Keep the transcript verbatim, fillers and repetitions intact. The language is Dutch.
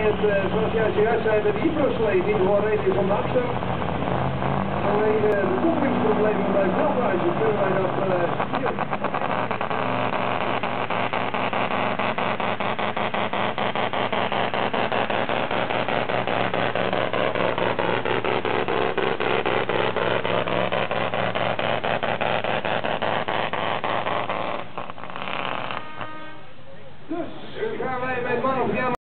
Het, uh, zoals jij zojuist zei, de Hyproslee niet gewoon reden is om de afstem. Alleen uh, de koelingsproblemen bij Veldhuizen kunnen wij dat uh, hier. Dus gaan wij met man of